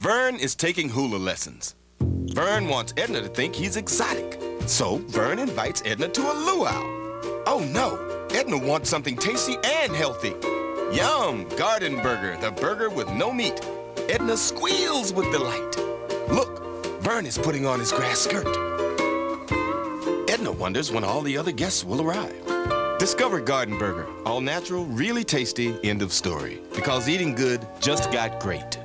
Vern is taking hula lessons. Vern wants Edna to think he's exotic. So Vern invites Edna to a luau. Oh no, Edna wants something tasty and healthy. Yum, Garden Burger, the burger with no meat. Edna squeals with delight. Look, Vern is putting on his grass skirt. Edna wonders when all the other guests will arrive. Discover Garden Burger, all natural, really tasty, end of story. Because eating good just got great.